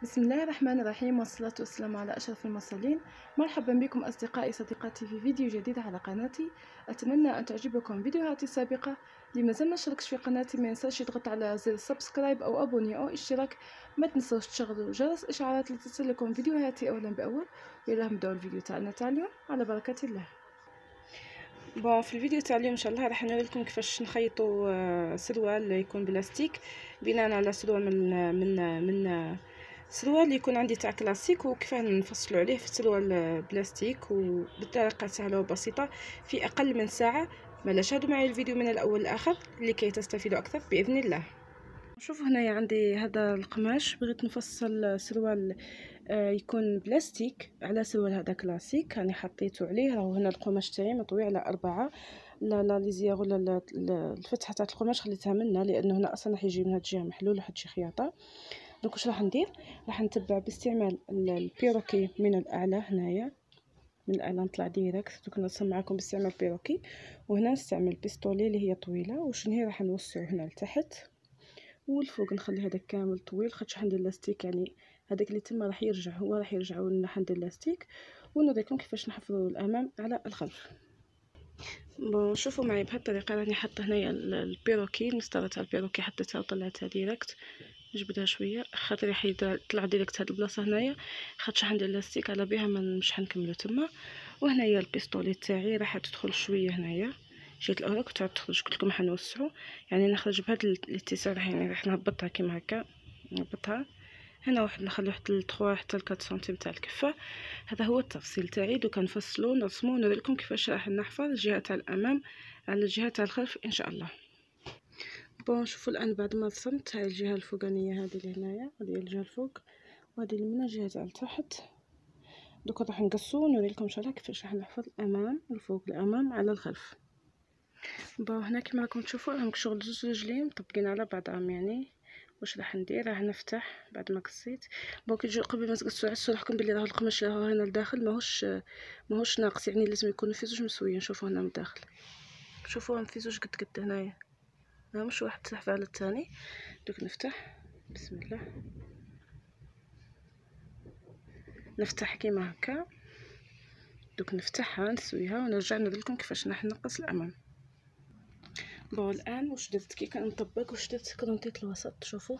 بسم الله الرحمن الرحيم، والصلاة والسلام على أشرف المرسلين. مرحبا بكم أصدقائي صديقاتي في فيديو جديد على قناتي. أتمنى أن تعجبكم فيديوهاتي السابقة. لما زال ما اشتركش في قناتي ما ينساش يضغط على زر سبسكرايب أو أبوني أو اشتراك. ما تنسوش تشغلوا جرس إشعارات لتصلكم فيديوهاتي أولا بأول. يلا نبداو الفيديو تاعنا تاع اليوم على بركة الله. في الفيديو تاع اليوم ان شاء الله راح نوري لكم كيفاش نخيطوا سروال يكون بلاستيك بناء على سروال من سروال اللي يكون عندي تاع كلاسيك، وكيف نفصلوا عليه في سروال بلاستيك وبطريقه سهله وبسيطه في اقل من ساعه. مالا شاهدوا معي الفيديو من الاول للاخر لكي تستفيدوا اكثر باذن الله. شوفوا هنايا عندي هذا القماش، بغيت نفصل سروال يكون بلاستيك على سروال هذا كلاسيك. راني حطيته عليه، راهو هنا القماش تاعي مطوي على 4. لا لي زياغ ولا الفتحه تاع القماش خليتها منها لانه هنا اصلا راح يجي من هاد الجهه محلول وحد شي خياطه. دونك واش راح ندير؟ راح نتبع باستعمال البيروكي من الاعلى. هنايا من الاعلى نطلع ديريكت. دوك نرسم معكم باستعمال البيروكي، وهنا نستعمل بيستولي اللي هي طويله، وشنهي راح نوسعو هنا لتحت والفوق نخلي هذا كامل طويل، خاطش حندير لاستيك يعني هذاك اللي تما راح يرجع، هو راح يرجع ولنا حندير لاستيك. ونوريكم كيفاش نحفظوا الامام على الخلف. شوفوا معي بهذه الطريقه راني حاطه هنايا البيروكي، المسطره تاع البيروكي حطيتها وطلعتها ديريكت. نجبدها شويه خاطر راح يطلع ديريكت هاد البلاصه هنايا، خاطش حندير لاستيك على بها مش حنكملو تما. وهنايا البيستولي تاعي راح تدخل شويه هنايا جهه الاوراق وتعود تخرج. قلت لكم حنوسعو يعني نخرج بهذا الاتساع، يعني راح نهبطها كيما هكا. نهبطها هنا واحد، نخلي واحد 3 حتى 4 سنتيم تاع الكفه. هذا هو التفصيل تاعي. دوكا نفصلو نرسمو ونوري لكم كيفاش راح نحفظ الجهه تاع الامام على الجهه تاع الخلف ان شاء الله. شوفوا الان بعد ما رسمت هاي الجهه الفوقانيه، هذه اللي هنايا هذه الجهه الفوق، وهذه اللي من الجهه تاع التحت. دوكا راح نقصو ونوري لكم ان شاء الله كيفاش راح نحفظ الامام الفوق الامام على الخلف. هنا كما راكم تشوفوا راهم شغل زوج رجلين مطبقين على بعضهم. يعني واش راح ندير؟ راح نفتح بعد ما قصيت. كي قبل ما تقصوا عسوا روحكم بلي راه القماش راه هنا لداخل ماهوش ناقص، يعني لازم يكونوا في زوج مسويين. شوفوا هنا من الداخل، شوفوهم في زوج قد هنايا، مش واحد تحت على الثاني. دوك نفتح بسم الله، نفتح كيما هكا. دوك نفتحها نسويها ونرجع نوري لكم كيفاش راح نقص الامام. الان واش درت كي كنطبق؟ واش درت؟ كرونتيت الوسط. شوفوا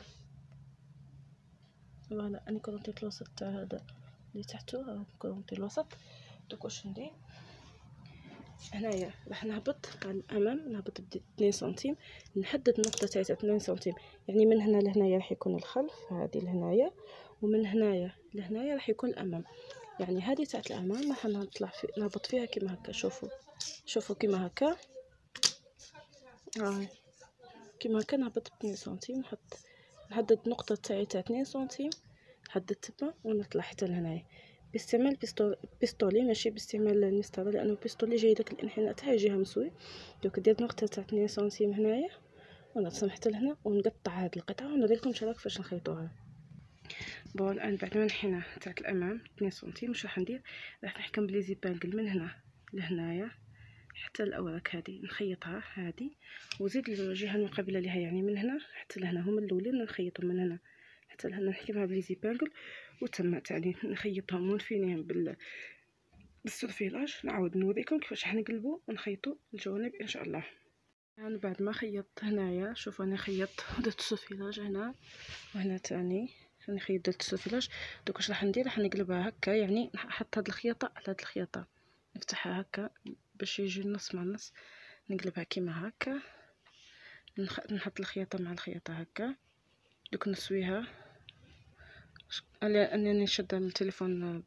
فوالا اني كرونتيت الوسط تاع هذا اللي تحته، كرونتي الوسط. دوك واش ندير؟ هنايا راح نهبط على الامام، نهبط ب 2 سنتيم، نحدد النقطه تاعي 2 سنتيم. يعني من هنا لهنايا راح يكون الخلف، هذه لهنايا، ومن هنايا لهنايا راح يكون الامام. يعني هذه تاعت الامام راح نطلع نهبط فيها كيما هكا. شوفوا كيما هكا، كيما هكا نهبط ب 2 سنتيم. نحدد النقطه تاعي تاع 2 سنتيم، نحدد تما ونطلع حتى لهنايا باستعمال بيستولي ماشي باستعمال المسطره، لانه البيستولي جاي داك الانحناء تاعها يجيها مسوي. دوك دير نقطه تاع 2 سنتيم هنايا ونرسم حتى لهنا ونقطع هاد القطعه ونوري لكم ان شاء الله كيفاش نخيطوها. الان بعد ما نحينا تاع الامام 2 سنتيم واش راح ندير؟ راح نحكم بلي زيبانكل من هنا لهنايا حتى الاوراق هذه نخيطها هذه، وزيد الجهه المقابله لها يعني من هنا حتى لهنا هما الاولين نخيطهم من هنا حتى لهنا، نحكمها بلي زيبانكل وتم تعني نخيطهم ونفينيهم بالسلفيلاج. نعاود نوريكم كيفاش حنقلبوا ونخيطوا الجوانب ان شاء الله. انا بعد ما خيطت هنايا شوفوا انا خيطت درت السلفيلاج هنا وهنا تاني، راني خيطت درت السلفيلاج. دوك واش راح ندير؟ راح نقلبها هكا، يعني نحط هاد الخياطه على هاد الخياطه، نفتحها هكا باش يجي النص مع النص، نقلبها كيما هكا، نحط الخياطه مع الخياطه هكا. دوك نسويها على انني نشد التليفون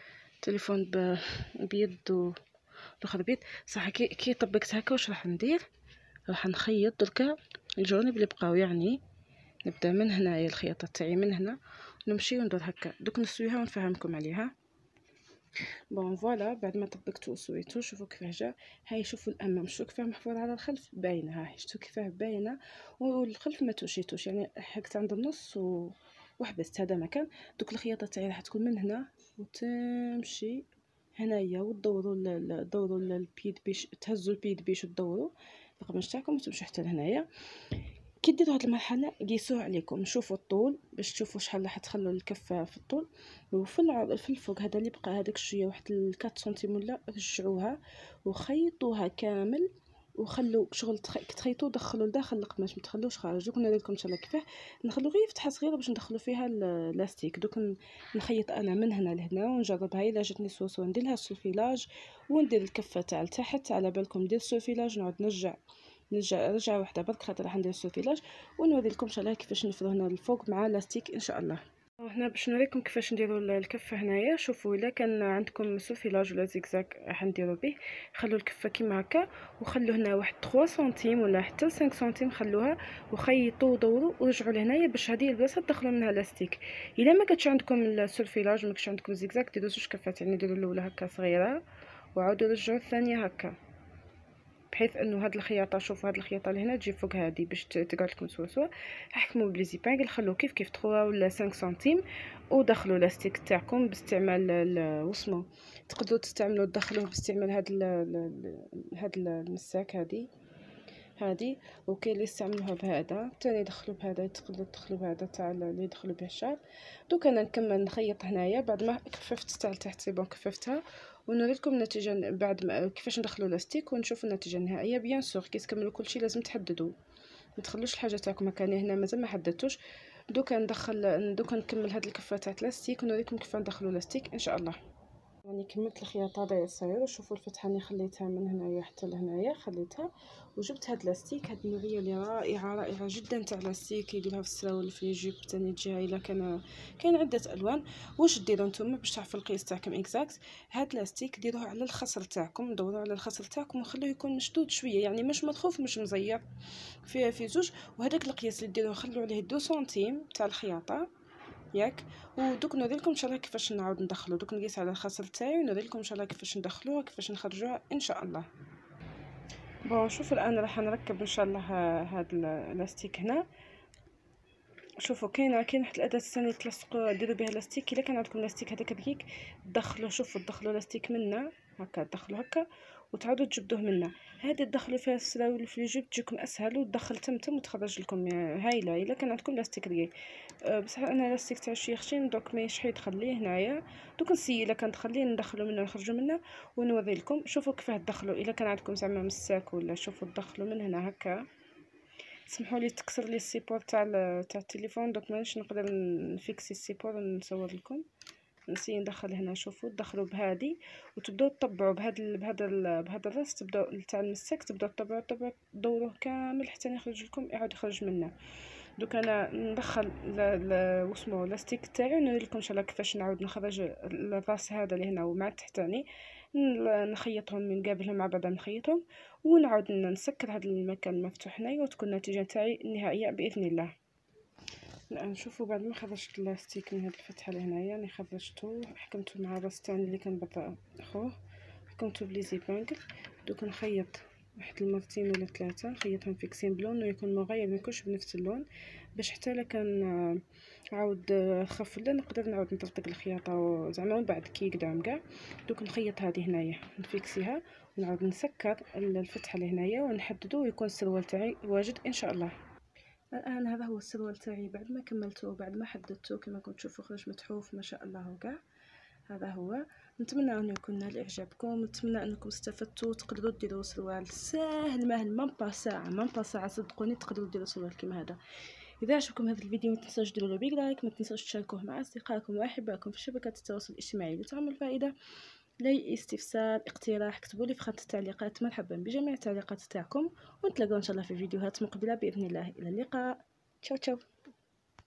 بيد والاخر بيد صح. كي طبقت هكا واش راح ندير؟ راح نخيط دركا الجوانب اللي بقاو، يعني نبدا من هنايا الخياطه تاعي من هنا نمشي وندور هكا. دوك نسويها ونفهمكم عليها. فوالا بعد ما طبقته وسويته شوفوا كيفاه جا. هاي شوفوا الامام شوفوا كيفاه محفوظ على الخلف باينه، هاي شفتوا كيفاه باينه، والخلف ما توشيتوش يعني حكت عند النص وحبست هذا مكان. دوك الخياطه تاعي راح تكون من هنا وتمشي هنايا وتدوروا البيد باش تهزوا البيد باش تدوروا القماش تاعكم وتمشوا حتى لهنايا. كي ديروا هاد المرحله قيسوه عليكم، شوفوا الطول باش تشوفوا شحال راح تخلوا الكفه في الطول، وفي في الفوق هذا اللي بقى هذاك شويه واحد 4 سنتيم ولا رجعوها وخيطوها كامل، وخلوا شغل تخيطوا دخلوا لداخل القماش ما تخلوش خارج. دوك ندير لكم ان شاء الله كيفاه نخلو غير فتحه صغيره باش ندخلوا فيها اللاستيك. دوك نخيط انا من هنا لهنا ونجربها الا جاتني سوسو ندير لها السوفيلاج، وندير الكفه تاع لتحت على بالكم ندير السوفيلاج، نعاود نرجع وحده برك خاطر راح ندير السوفيلاج، ونوري لكم ان شاء الله كيفاش نفرو هنا الفوق مع لاستيك ان شاء الله. هنا باش نوريكم كيفاش نديروا الكفه هنايا. شوفوا الا كان عندكم سوفيلاج ولا زيكزاك راح نديروا به، خلوا الكفه كيما هكا وخلوا هنا واحد 3 سنتيم ولا حتى 5 سنتيم خلوها، وخيطوا ودوروا ورجعوا لهنايا باش هذه البلاصه تدخلوا منها لاستيك. الا ما كانش عندكم السوفيلاج ما كانش عندكم زيكزاك ديروا 2 كفات، يعني ديروا الاولى هكا صغيره وعاودوا رجعوا الثانيه هكا، بحيث انه هاد الخياطه شوفوا هاد الخياطه اللي هنا تجي فوق هادي باش تقعد لكم سوسوه. احكموا بلي زيبانغ خلوا كيف 3 ولا 5 سنتيم، ودخلوا لاستيك تاعكم باستعمال وصمه. تقدروا تستعملوا تدخلوه باستعمال هاد المساك هادي وكاين اللي يستعملوها بهذا تاني، يدخلوا بهذا، تقدروا تدخلوا بهذا تاع اللي يدخلوا به الشعر. دوك انا نكمل نخيط هنايا بعد ما كففت تاع لتحت سي بون كففتها، ونوريكم النتيجه بعد ما كيفاش ندخلوا لاستيك ونشوفوا النتيجه النهائيه. بيان سور كي تكملوا كلشي لازم تحددوا، ما تخلوش الحاجه تاعكم هكا. هنا مازال ما حددتوش. دوكا نكمل هاد الكفه تاع لاستيك ونوريكم كيف ندخلوا لاستيك ان شاء الله. راني كملت الخياطه هذايا الصغير، وشوفوا الفتحه اللي خليتها من هنايا حتى لهنايا خليتها، وجبت هاد لاستيك، هاد النوعيه اللي رائعه جدا تاع لاستيك يديروها في السراول في الجيب ثاني تجيها الا كاين عده الوان. واش ديروا نتوما باش تعرفوا القياس تاعكم اكزاكت؟ هاد لاستيك ديروه على الخصر تاعكم، دوروا على الخصر تاعكم وخلوه يكون مشدود شويه، يعني مش مضخوف مش مزير في زوج. وهذاك القياس اللي ديروه خلوا عليه 2 سنتيم تاع الخياطه ياك. ودوك نوريلكم ان شاء الله كيفاش نعاود ندخلو. دوك نقيس على الخصر تاعي ونوريلكم ان شاء الله كيفاش ندخلوها كيفاش نخرجوها ان شاء الله. بون شوفوا الان راح نركب ان شاء الله هاد الاستيك هنا. شوفوا كاين واحد الاداه الثانيه تلصقوا ديروا بها لاستيك. الا كان عندكم لاستيك هذاك الركيك تدخلوا، شوفوا تدخلوا لاستيك منا هكا، تدخلوا هكا وتعاودوا تجبدوه منا. هذه تدخلوا فيها السراول في الجيب تجيكم اسهل وتدخل تم وتخرج لكم هايله الا كان عندكم لاستيك رقيق. بصح انا لاستيك تاع شي خشين دوك ما يشحي تخليه هنايا. دوك نسي الا كان تخليه ندخلو منه نخرجوا منه ونوري لكم. شوفوا كيفاه تدخلوا الا كان عندكم زعما مساك ولا، شوفوا تدخلوا من هنا هكا. سمحوا لي تكسر لي السيبور تاع التليفون، دوك مانيش نقدر نفيكسي السيبور ونصور لكم. نسي ندخل هنا. شوفوا تدخلوا بهادي وتبداو تطبعوا بهذا الراس، تبداو تاع المساك تبداو تطبعوا دوروه كامل حتى يخرج لكم يعاود يخرج منه. دوك انا ندخل واسمو لاستيك تاعي ونوري لكم ان شاء الله كيفاش نعاود نخرج الراس هذا اللي هنا ومع التحتاني، نخيطهم من قبلهم مع بعض، نخيطهم ونعاود نسكر هذا المكان المفتوح هنايا وتكون النتيجه تاعي النهائيه باذن الله. الان شوفوا بعد ما خرجت اللاستيك من هذه الفتحه اللي هنايا، راني خرجته حكمته مع الراس تاعي اللي كان برا اخوه، حكمته بلي زيبانغل. دوك نخيط واحد المرتين ولا 3 نخيطهم فيكسين بلون ويكون مغير، ما يكونش بنفس اللون، باش حتى الا كان عاود خف لا نقدر نعاود نطرطق الخياطه زعما من بعد كي يقدام كاع. دوك نخيط هذه هنايا نفيكسيها ونعاود نسكر الفتحه اللي هنايا ونحددو ويكون السروال تاعي واجد ان شاء الله. الان هذا هو السروال تاعي بعد ما كملته وبعد ما حددته كما كنتم تشوفوا خرج متحوف ما شاء الله وكاع. هذا هو. نتمنى انه يكون نال اعجابكم، نتمنى انكم استفدتوا. تقدروا ديروا سروال ساهل ماهل من با ساعه صدقوني تقدروا ديروا سروال كيما هذا. اذا عجبكم هذا الفيديو ما تنسوش ديروا له بيك لايك، ما تنسوش تشاركوه مع اصدقائكم واحبائكم في شبكات التواصل الاجتماعي لتعم الفائده. لاي استفسار اقتراح اكتبوا لي في خانه التعليقات، مرحبا بجميع التعليقات تاعكم، ونتلاقاو ان شاء الله في فيديوهات مقبله باذن الله. الى اللقاء، تشاو تشاو.